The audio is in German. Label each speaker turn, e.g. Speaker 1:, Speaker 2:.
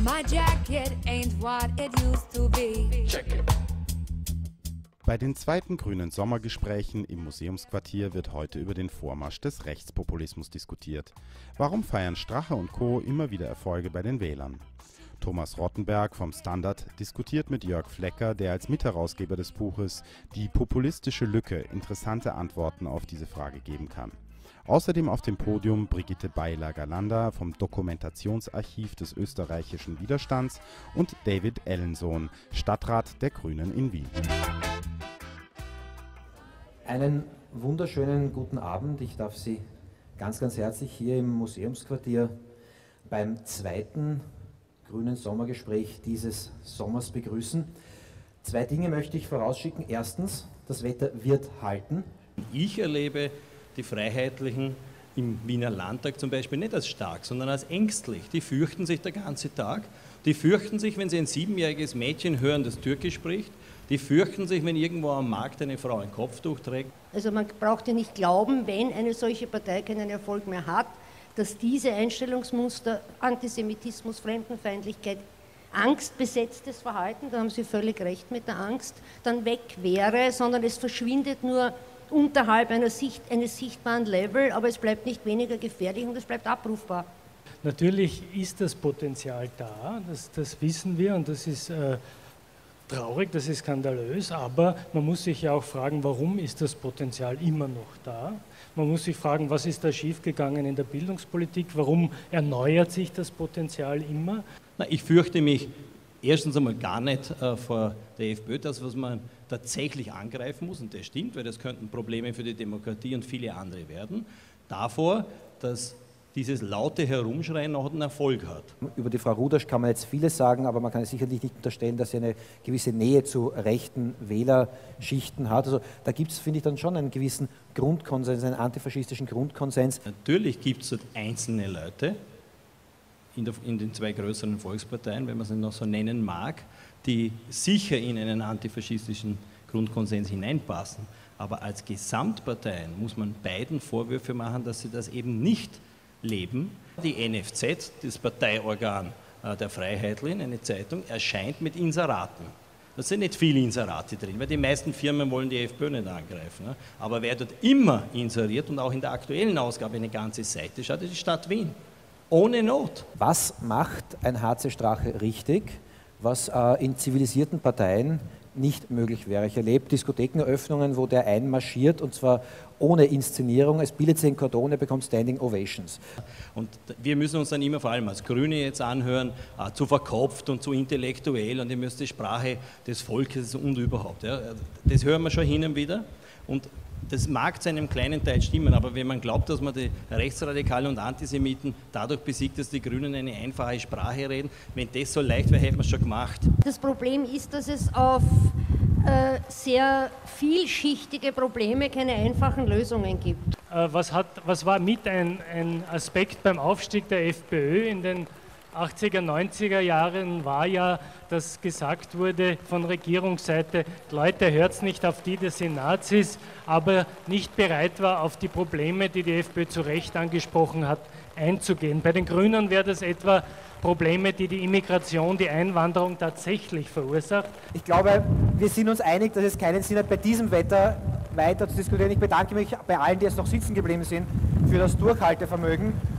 Speaker 1: My jacket ain't what it used to be. Check it.
Speaker 2: Bei den zweiten grünen Sommergesprächen im Museumsquartier wird heute über den Vormarsch des Rechtspopulismus diskutiert. Warum feiern Strache und Co. immer wieder Erfolge bei den Wählern? Thomas Rottenberg vom Standard diskutiert mit Jörg Flecker, der als Mitherausgeber des Buches Die populistische Lücke interessante Antworten auf diese Frage geben kann. Außerdem auf dem Podium Brigitte Beilager-Landa vom Dokumentationsarchiv des österreichischen Widerstands und David Ellensohn, Stadtrat der Grünen in Wien.
Speaker 3: Einen wunderschönen guten Abend. Ich darf Sie ganz, ganz herzlich hier im Museumsquartier beim zweiten grünen Sommergespräch dieses Sommers begrüßen. Zwei Dinge möchte ich vorausschicken. Erstens, das Wetter wird halten.
Speaker 4: Ich erlebe die Freiheitlichen im Wiener Landtag zum Beispiel nicht als stark, sondern als ängstlich. Die fürchten sich den ganzen Tag. Die fürchten sich, wenn sie ein 7-jähriges Mädchen hören, das Türkisch spricht. Die fürchten sich, wenn irgendwo am Markt eine Frau ein Kopftuch trägt.
Speaker 5: Also man braucht ja nicht glauben, wenn eine solche Partei keinen Erfolg mehr hat, dass diese Einstellungsmuster, Antisemitismus, Fremdenfeindlichkeit, angstbesetztes Verhalten, da haben Sie völlig recht mit der Angst, dann weg wäre, sondern es verschwindet nur unterhalb eines sichtbaren Level, aber es bleibt nicht weniger gefährlich und es bleibt abrufbar.
Speaker 6: Natürlich ist das Potenzial da, das wissen wir und das ist traurig, das ist skandalös, aber man muss sich ja auch fragen, warum ist das Potenzial immer noch da? Man muss sich fragen, was ist da schiefgegangen in der Bildungspolitik, warum erneuert sich das Potenzial immer?
Speaker 4: Ich fürchte mich erstens einmal gar nicht vor der FPÖ, das, was man tatsächlich angreifen muss, und das stimmt, weil das könnten Probleme für die Demokratie und viele andere werden, davor, dass dieses laute Herumschreien noch einen Erfolg hat.
Speaker 3: Über die Frau Rudasch kann man jetzt vieles sagen, aber man kann sicherlich nicht unterstellen, dass sie eine gewisse Nähe zu rechten Wählerschichten hat. Also da gibt es, finde ich, dann schon einen gewissen Grundkonsens, einen antifaschistischen Grundkonsens.
Speaker 4: Natürlich gibt es einzelne Leute in den zwei größeren Volksparteien, wenn man sie noch so nennen mag, die sicher in einen antifaschistischen Grundkonsens hineinpassen. Aber als Gesamtparteien muss man beiden Vorwürfe machen, dass sie das eben nicht leben. Die NFZ, das Parteiorgan der Freiheitlichen, eine Zeitung, erscheint mit Inseraten. Da sind nicht viele Inserate drin, weil die meisten Firmen wollen die FPÖ nicht angreifen. Ne? Aber wer dort immer inseriert und auch in der aktuellen Ausgabe eine ganze Seite schaut, ist die Stadt Wien. Ohne Not.
Speaker 3: Was macht ein HC Strache richtig, was in zivilisierten Parteien nicht möglich wäre? Ich erlebe Diskothekeneröffnungen, wo der einmarschiert und zwar ohne Inszenierung. Es bildet sich ein Kordon, er bekommt Standing Ovations.
Speaker 4: Und wir müssen uns dann immer vor allem als Grüne jetzt anhören, zu verkopft und zu intellektuell und ihr müsst die Sprache des Volkes und überhaupt. Ja. Das hören wir schon hin und wieder und das mag zu einem kleinen Teil stimmen, aber wenn man glaubt, dass man die Rechtsradikalen und Antisemiten dadurch besiegt, dass die Grünen eine einfache Sprache reden, wenn das so leicht wäre, hätte man es schon gemacht.
Speaker 5: Das Problem ist, dass es auf sehr vielschichtige Probleme keine einfachen Lösungen gibt.
Speaker 6: Was war mit ein Aspekt beim Aufstieg der FPÖ in den 80er, 90er Jahren war ja, dass gesagt wurde von Regierungsseite, Leute, hört nicht auf die, das sind Nazis, aber nicht bereit war, auf die Probleme, die die FPÖ zu Recht angesprochen hat, einzugehen. Bei den Grünen wäre das etwa Probleme, die die Immigration, die Einwanderung tatsächlich verursacht.
Speaker 3: Ich glaube, wir sind uns einig, dass es keinen Sinn hat, bei diesem Wetter weiter zu diskutieren. Ich bedanke mich bei allen, die jetzt noch sitzen geblieben sind, für das Durchhaltevermögen.